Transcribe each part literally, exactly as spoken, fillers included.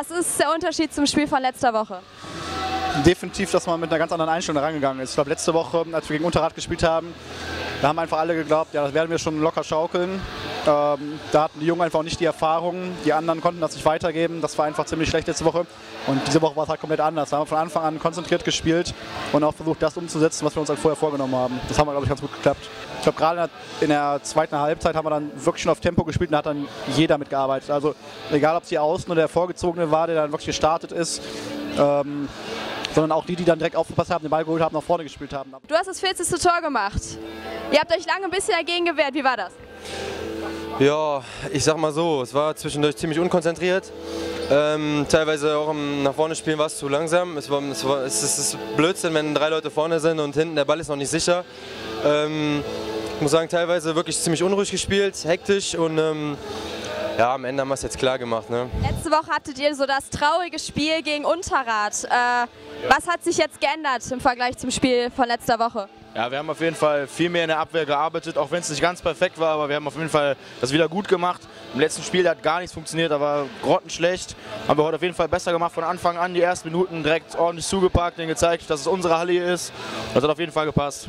Was ist der Unterschied zum Spiel von letzter Woche? Definitiv, dass man mit einer ganz anderen Einstellung rangegangen ist. Ich glaube, letzte Woche, als wir gegen Unterrad gespielt haben, da haben einfach alle geglaubt, ja, das werden wir schon locker schaukeln. Ähm, da hatten die Jungen einfach auch nicht die Erfahrung, die anderen konnten das nicht weitergeben. Das war einfach ziemlich schlecht letzte Woche. Und diese Woche war es halt komplett anders. Da haben wir von Anfang an konzentriert gespielt und auch versucht, das umzusetzen, was wir uns halt vorher vorgenommen haben. Das haben wir, glaube ich, ganz gut geklappt. Ich glaube, gerade in der zweiten Halbzeit haben wir dann wirklich schon auf Tempo gespielt und da hat dann jeder mitgearbeitet. Also egal, ob es die Außen oder der Vorgezogene war, der dann wirklich gestartet ist, ähm, sondern auch die, die dann direkt aufgepasst haben, den Ball geholt haben, nach vorne gespielt haben. Du hast das vierzigste Tor gemacht. Ihr habt euch lange ein bisschen dagegen gewehrt. Wie war das? Ja, ich sag mal so, es war zwischendurch ziemlich unkonzentriert. Ähm, teilweise auch im nach vorne spielen war es zu langsam. Es, war, es, war, es ist Blödsinn, wenn drei Leute vorne sind und hinten der Ball ist noch nicht sicher. Ähm, ich muss sagen, teilweise wirklich ziemlich unruhig gespielt, hektisch und ähm, ja, am Ende haben wir es jetzt klar gemacht. Ne? Letzte Woche hattet ihr so das traurige Spiel gegen Unterrad. Äh, was hat sich jetzt geändert im Vergleich zum Spiel von letzter Woche? Ja, wir haben auf jeden Fall viel mehr in der Abwehr gearbeitet, auch wenn es nicht ganz perfekt war, aber wir haben auf jeden Fall das wieder gut gemacht. Im letzten Spiel hat gar nichts funktioniert, da war grottenschlecht. Haben wir heute auf jeden Fall besser gemacht von Anfang an, die ersten Minuten direkt ordentlich zugepackt, denen gezeigt, dass es unsere Halle hier ist. Das hat auf jeden Fall gepasst.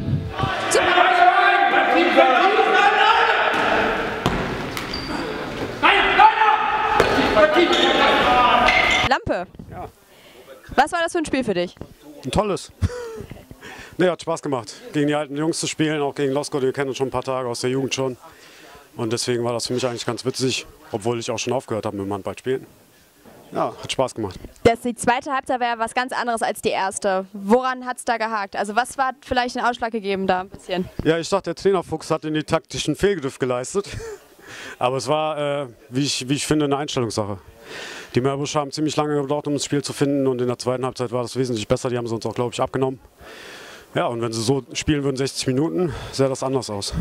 Lampe, Ja. Was war das für ein Spiel für dich? Ein tolles. Ne, hat Spaß gemacht, gegen die alten Jungs zu spielen, auch gegen Losko, wir kennen uns schon ein paar Tage aus der Jugend schon. Und deswegen war das für mich eigentlich ganz witzig, obwohl ich auch schon aufgehört habe mit dem Handballspielen. Ja, hat Spaß gemacht. Das, die zweite Halbzeit war ja was ganz anderes als die erste. Woran hat es da gehakt? Also was war vielleicht den Ausschlag gegeben da ein bisschen? Ja, ich dachte, der Trainerfuchs hat in die taktischen Fehlgriff geleistet. Aber es war, äh, wie, ich, wie ich finde, eine Einstellungssache. Die Meerbusch haben ziemlich lange gebraucht, um das Spiel zu finden, und in der zweiten Halbzeit war das wesentlich besser. Die haben sie uns auch, glaube ich, abgenommen. Ja, und wenn sie so spielen würden, sechzig Minuten, sähe das anders aus.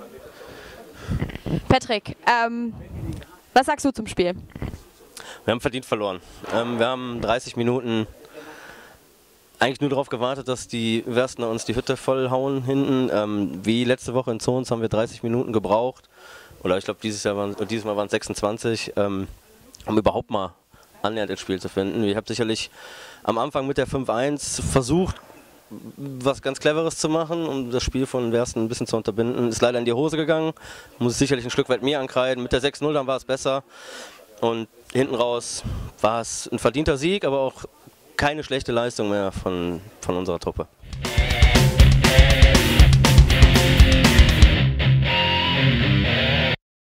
Patrick, ähm, was sagst du zum Spiel? Wir haben verdient verloren. Ähm, wir haben dreißig Minuten eigentlich nur darauf gewartet, dass die Werstner uns die Hütte vollhauen hinten. Ähm, wie letzte Woche in Zons haben wir dreißig Minuten gebraucht. Oder ich glaube, dieses, Jahr waren, dieses Mal waren es sechsundzwanzig, ähm, um überhaupt mal annähernd ins Spiel zu finden. Ich habe sicherlich am Anfang mit der fünf eins versucht, was ganz Cleveres zu machen, um das Spiel von Wersten ein bisschen zu unterbinden. Ist leider in die Hose gegangen, muss es sicherlich ein Stück weit mehr ankreiden. Mit der sechs null dann war es besser. Und hinten raus war es ein verdienter Sieg, aber auch keine schlechte Leistung mehr von, von unserer Truppe.